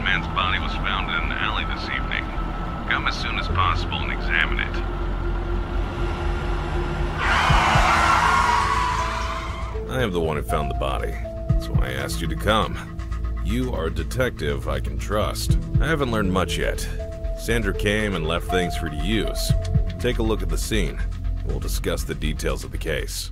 man's body was found in an alley this evening. Come as soon as possible and examine it. I am the one who found the body, so I asked you to come. You are a detective I can trust. I haven't learned much yet. Sandra came and left things for you to use. Take a look at the scene. We'll discuss the details of the case.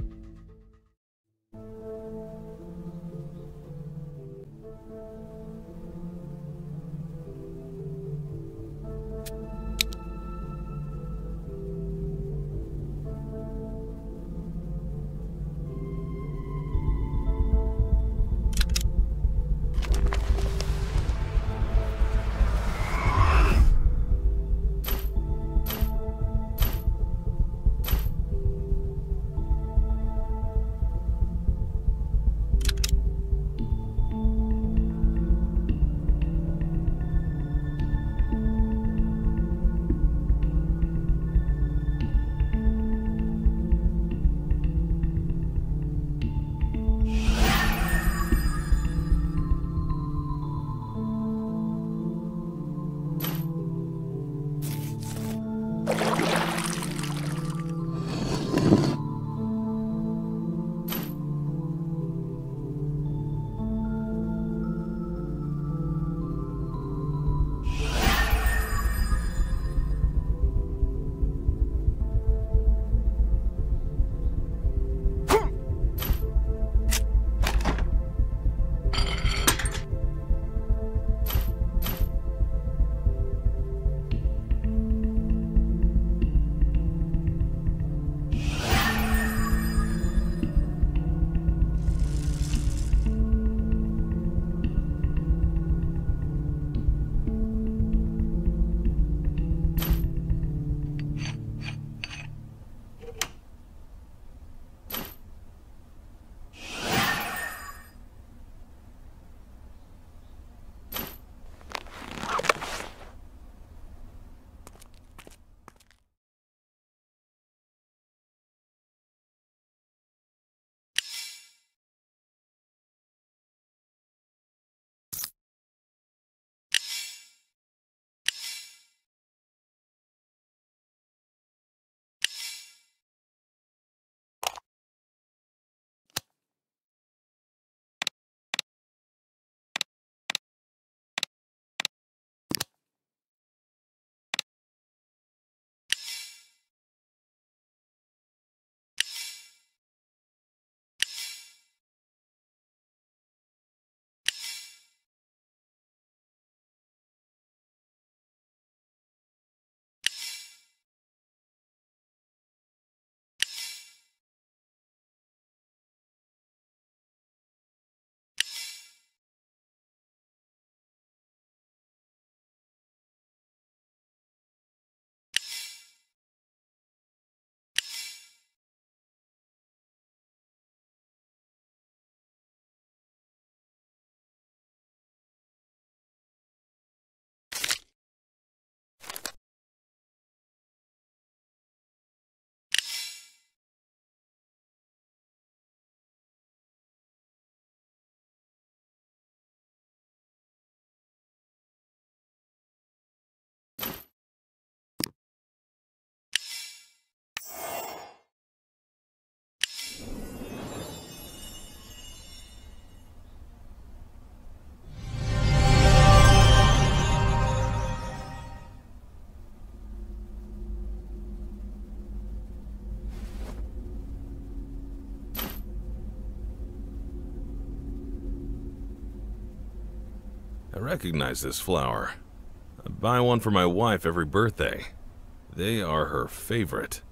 I recognize this flower. I buy one for my wife every birthday. They are her favorite.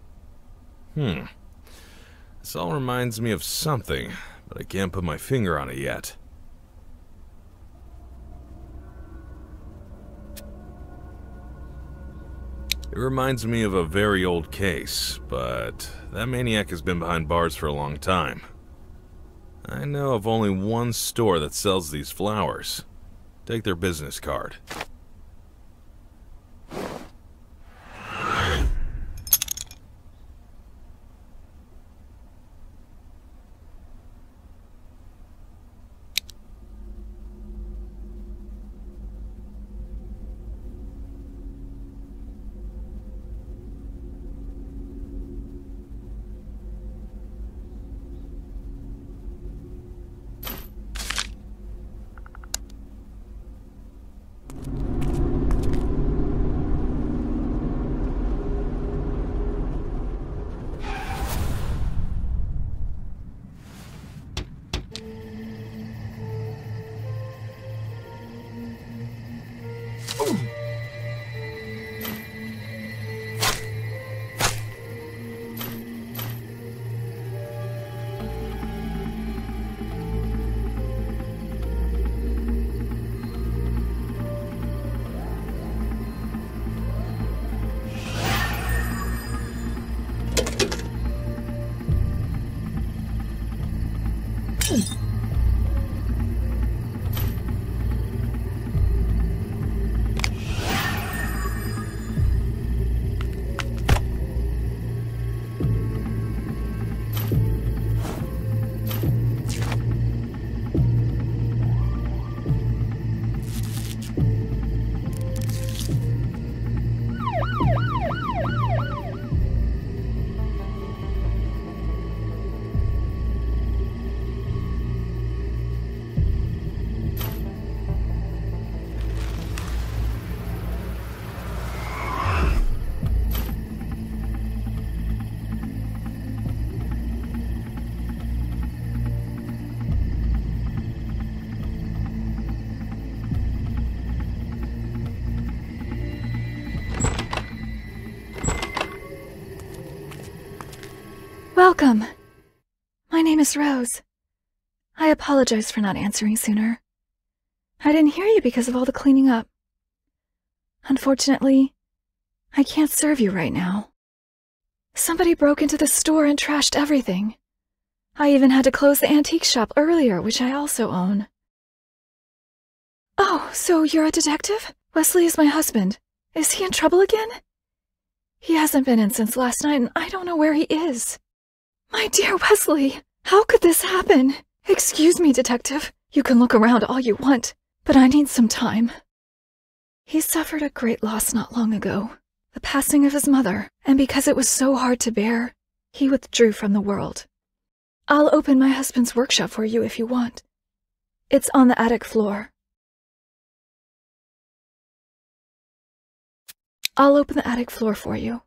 This all reminds me of something, but I can't put my finger on it yet. It reminds me of a very old case, but that maniac has been behind bars for a long time. I know of only one store that sells these flowers. Take their business card. Welcome. My name is Rose. I apologize for not answering sooner. I didn't hear you because of all the cleaning up. Unfortunately, I can't serve you right now. Somebody broke into the store and trashed everything. I even had to close the antique shop earlier, which I also own. Oh, so you're a detective? Wesley is my husband. Is he in trouble again? He hasn't been in since last night, and I don't know where he is. My dear Wesley, how could this happen? Excuse me, detective. You can look around all you want, but I need some time. He suffered a great loss not long ago, the passing of his mother, and because it was so hard to bear, he withdrew from the world. I'll open my husband's workshop for you if you want. It's on the attic floor. I'll open the attic floor for you.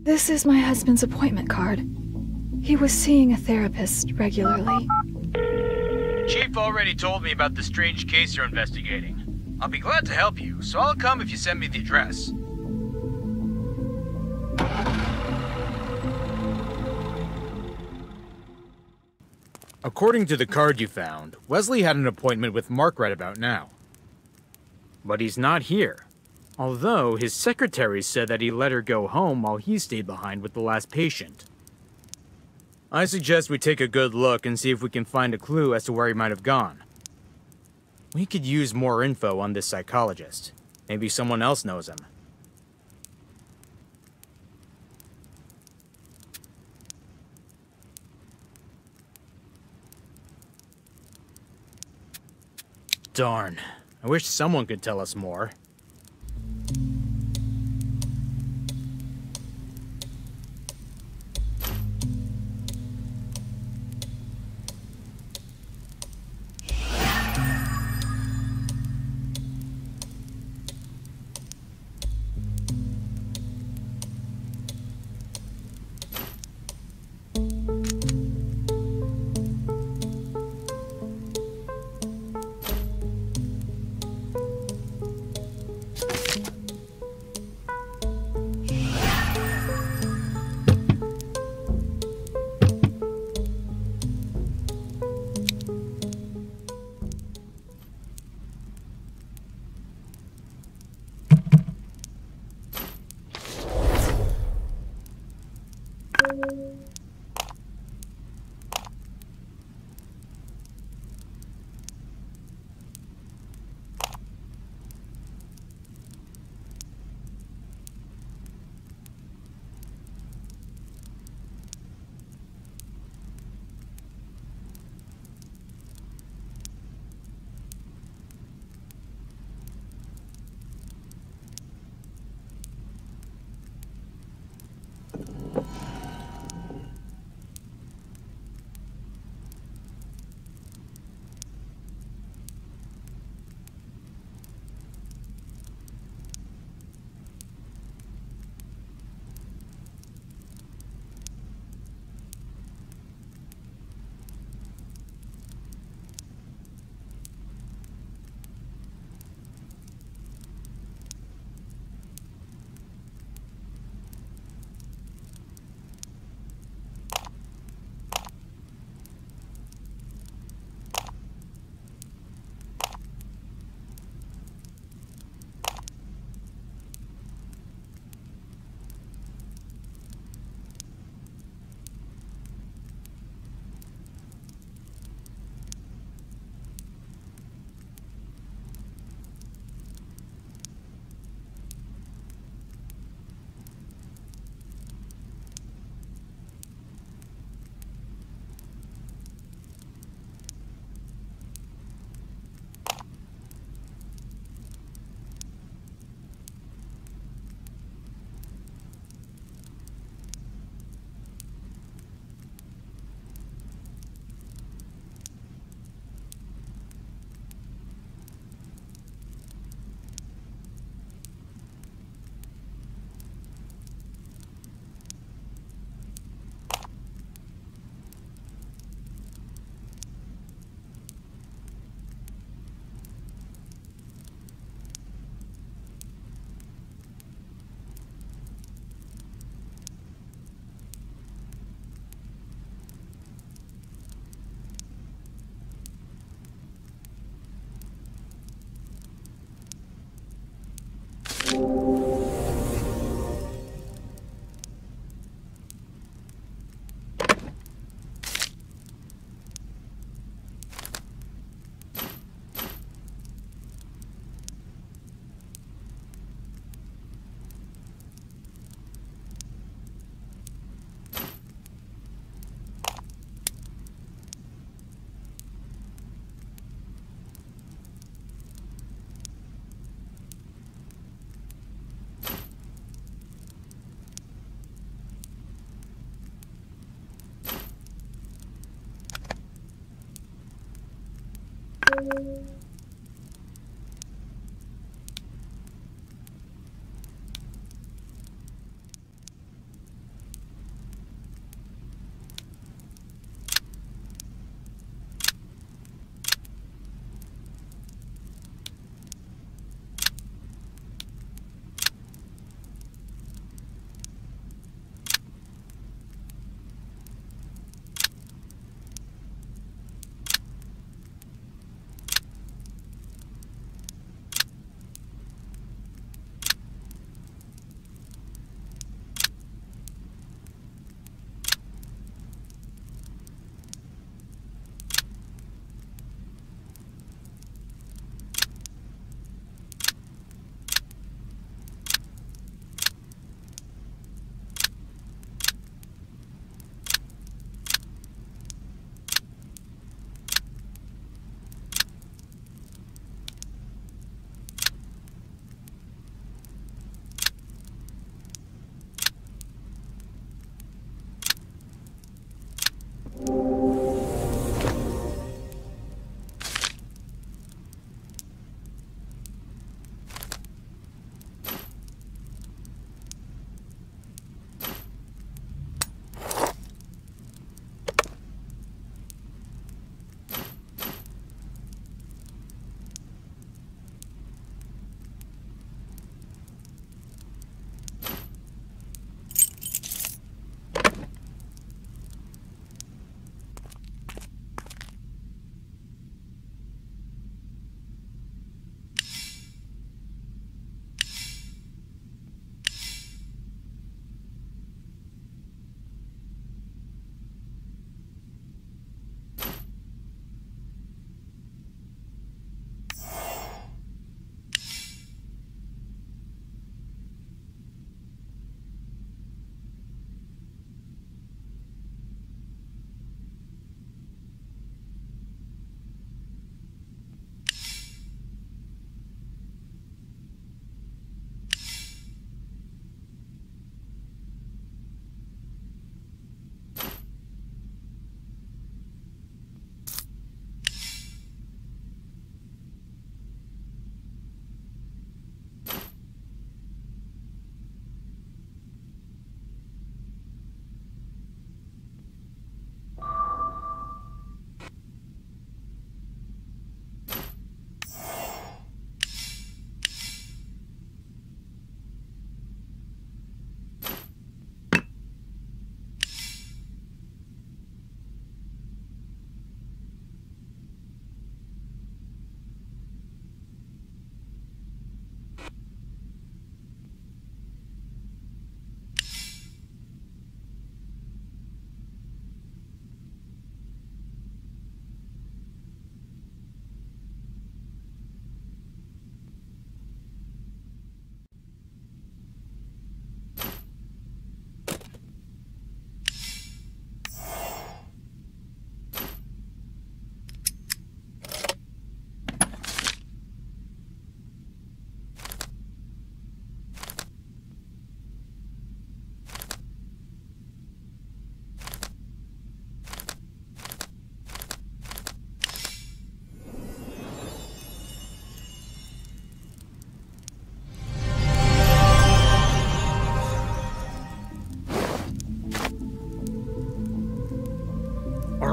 This is my husband's appointment card. He was seeing a therapist regularly. Chief already told me about the strange case you're investigating. I'll be glad to help you, so I'll come if you send me the address. According to the card you found, Wesley had an appointment with Mark right about now. But he's not here. Although his secretary said that he let her go home while he stayed behind with the last patient. I suggest we take a good look and see if we can find a clue as to where he might have gone. We could use more info on this psychologist. Maybe someone else knows him. Darn. I wish someone could tell us more.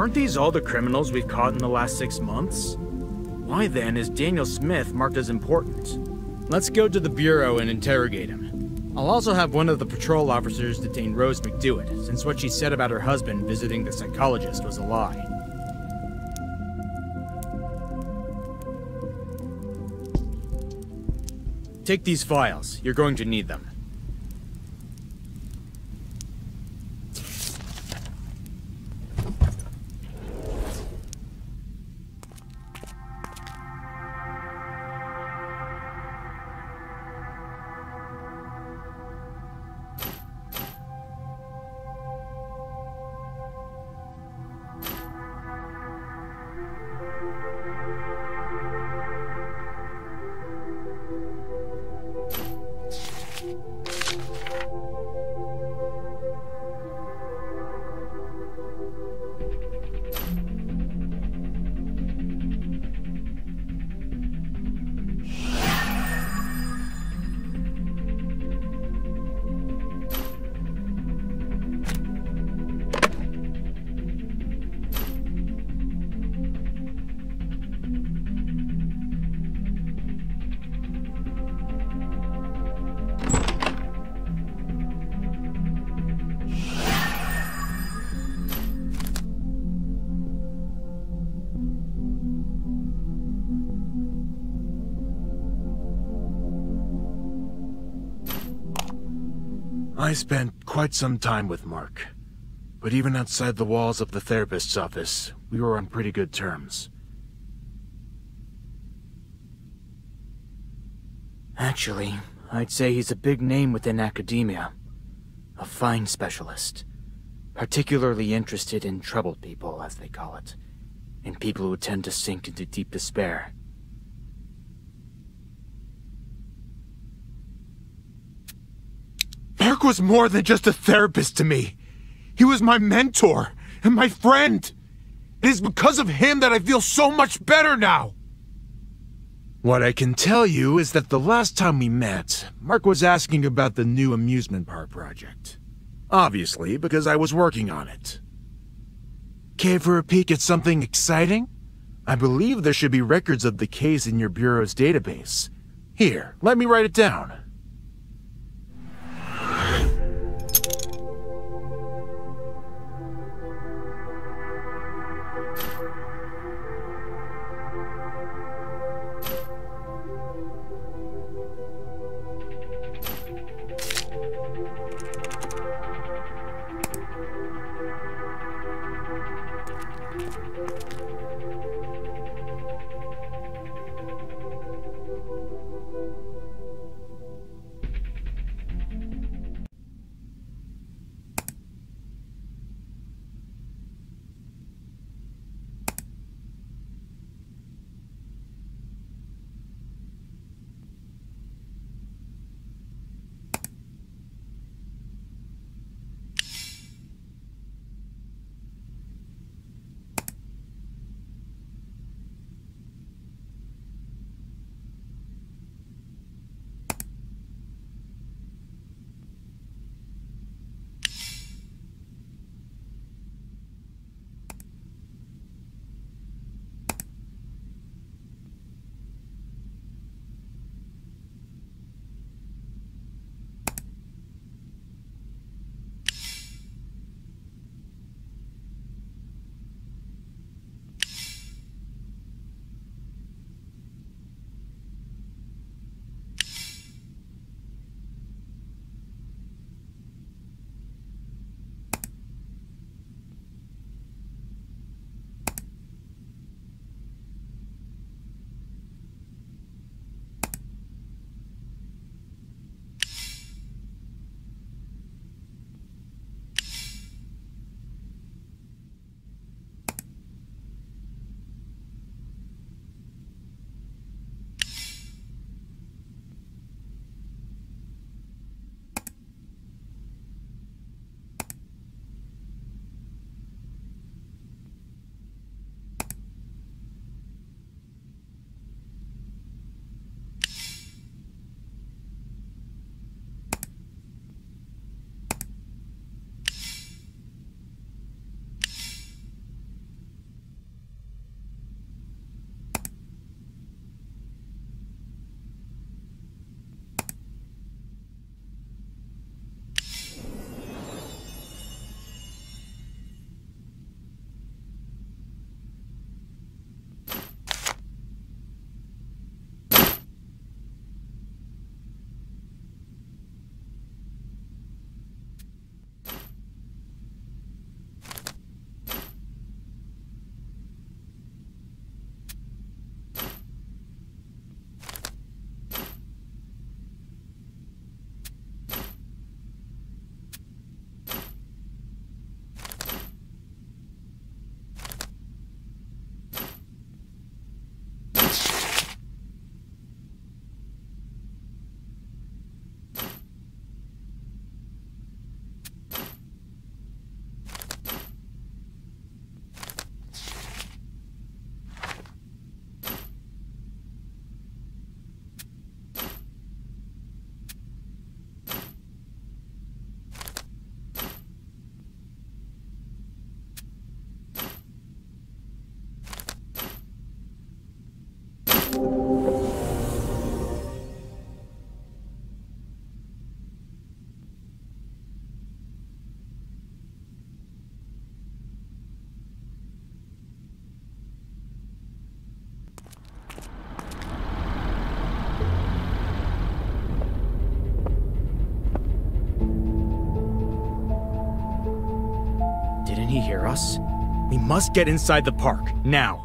Aren't these all the criminals we've caught in the last 6 months? Why then is Daniel Smith marked as important? Let's go to the Bureau and interrogate him. I'll also have one of the patrol officers detain Rose McDewitt, since what she said about her husband visiting the psychologist was a lie. Take these files. You're going to need them. I spent quite some time with Mark, but even outside the walls of the therapist's office, we were on pretty good terms. Actually, I'd say he's a big name within academia. A fine specialist. Particularly interested in troubled people, as they call it. And people who tend to sink into deep despair. Mark was more than just a therapist to me. He was my mentor and my friend. It is because of him that I feel so much better now. What I can tell you is that the last time we met, Mark was asking about the new amusement park project. Obviously, because I was working on it. Care for a peek at something exciting? I believe there should be records of the case in your Bureau's database. Here, let me write it down. hear us? We must get inside the park, now.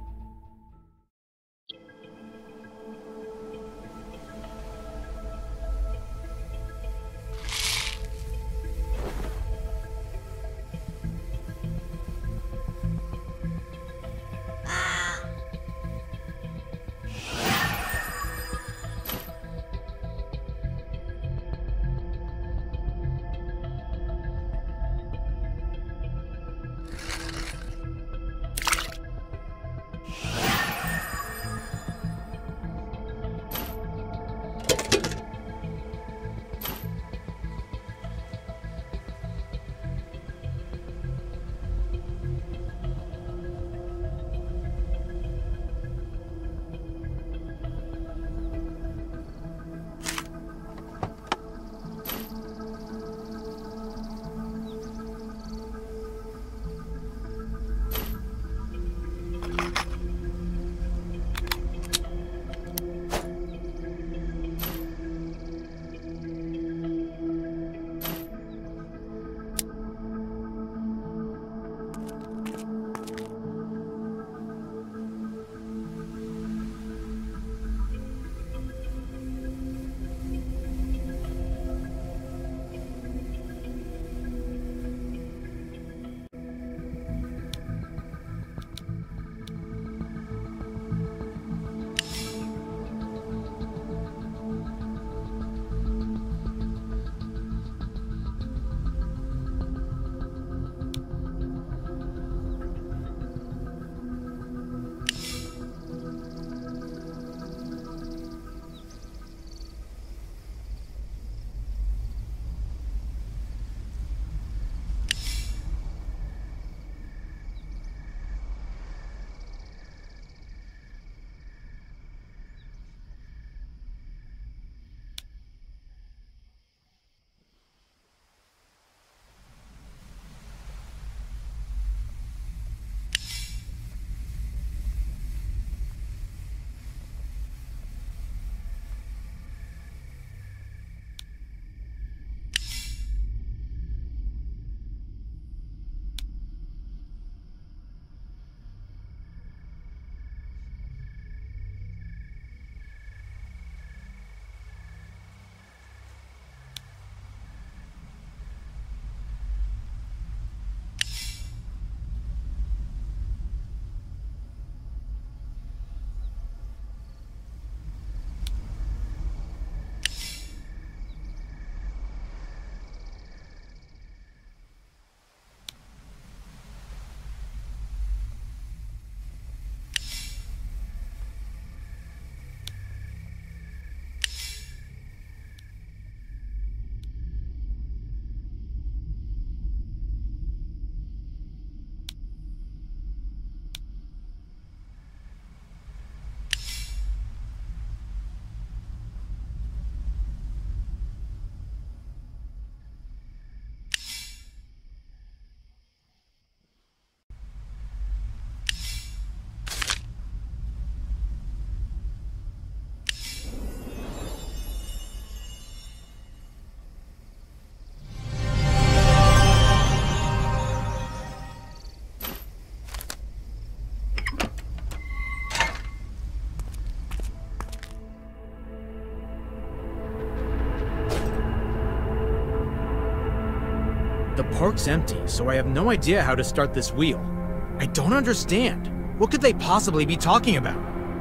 The park's empty, so I have no idea how to start this wheel. I don't understand. What could they possibly be talking about?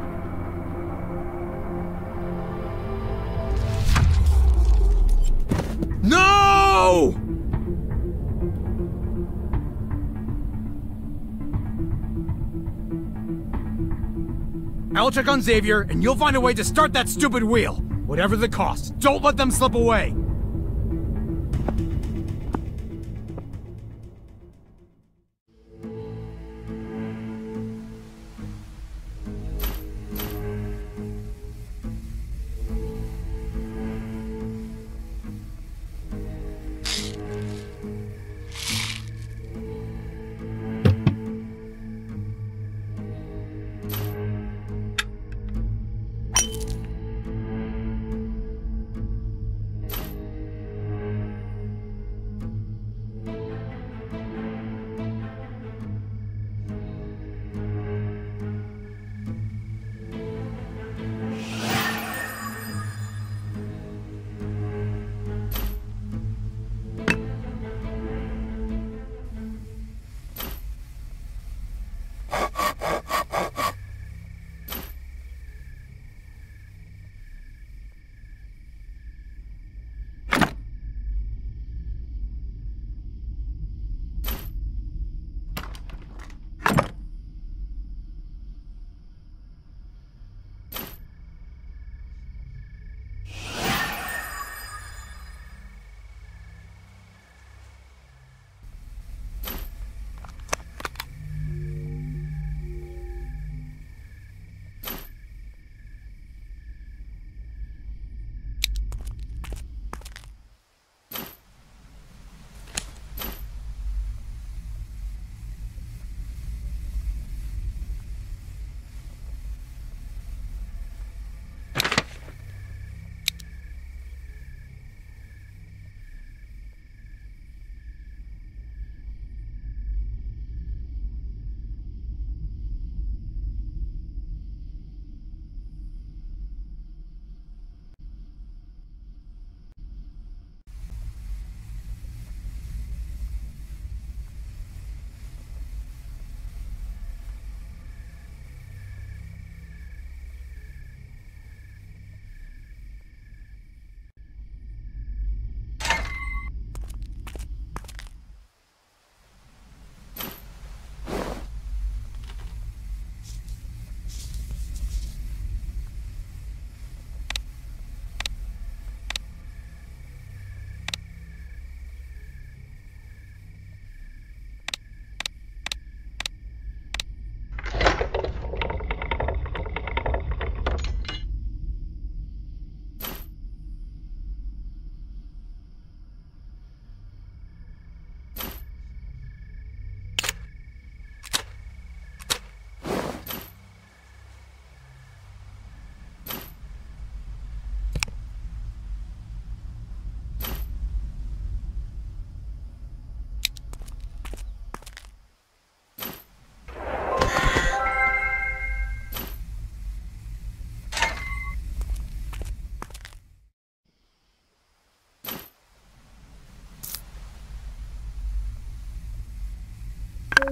No! I'll check on Xavier, and you'll find a way to start that stupid wheel. Whatever the cost, don't let them slip away.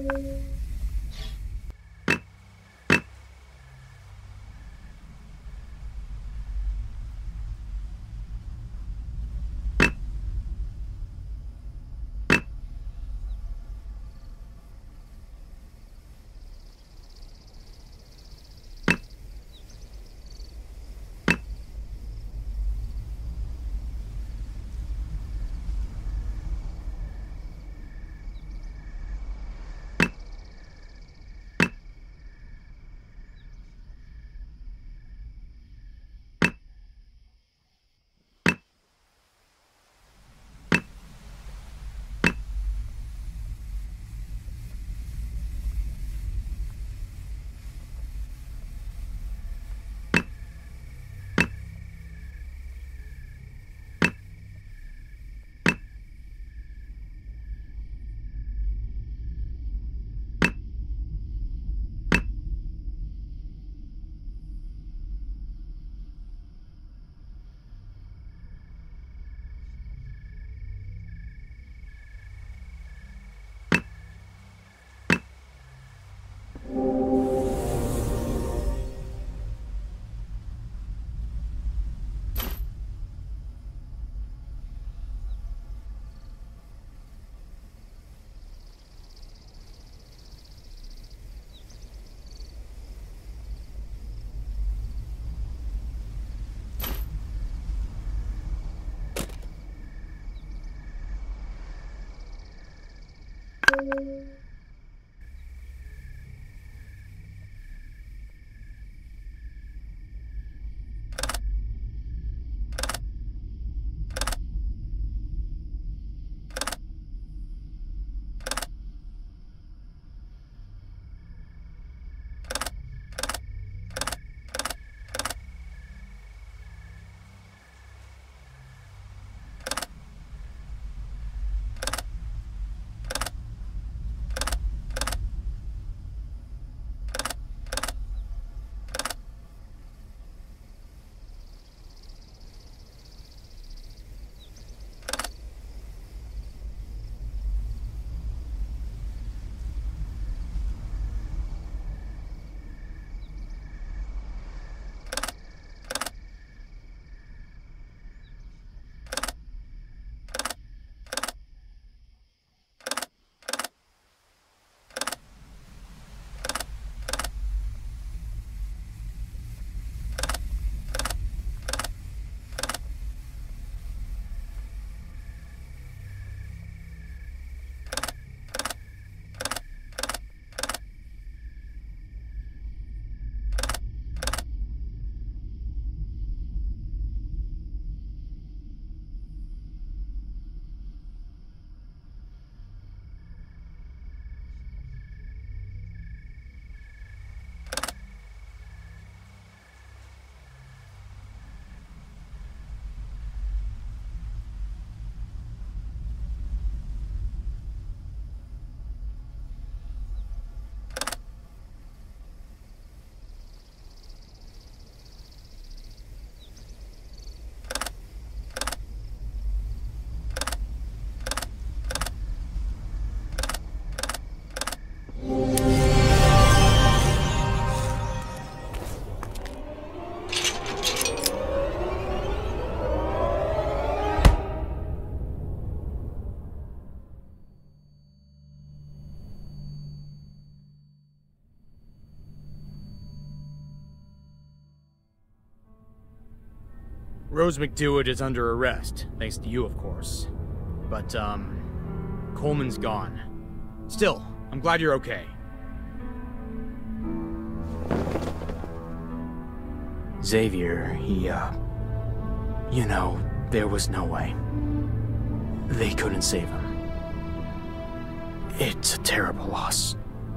Rose McDewitt is under arrest, thanks to you, of course. But, Coleman's gone. Still, I'm glad you're okay. Xavier, you know, there was no way. They couldn't save him. It's a terrible loss.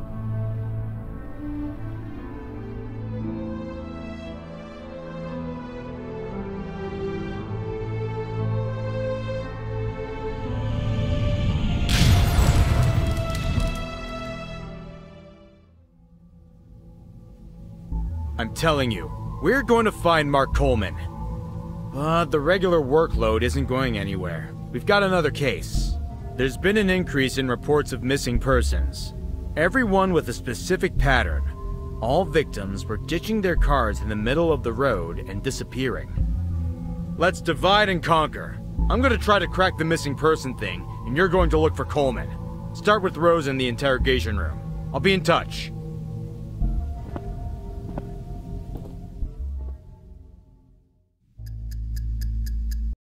I'm telling you, we're going to find Mark Coleman. But the regular workload isn't going anywhere. We've got another case. There's been an increase in reports of missing persons. Everyone with a specific pattern. All victims were ditching their cars in the middle of the road and disappearing. Let's divide and conquer. I'm gonna try to crack the missing person thing, and you're going to look for Coleman. Start with Rose in the interrogation room. I'll be in touch.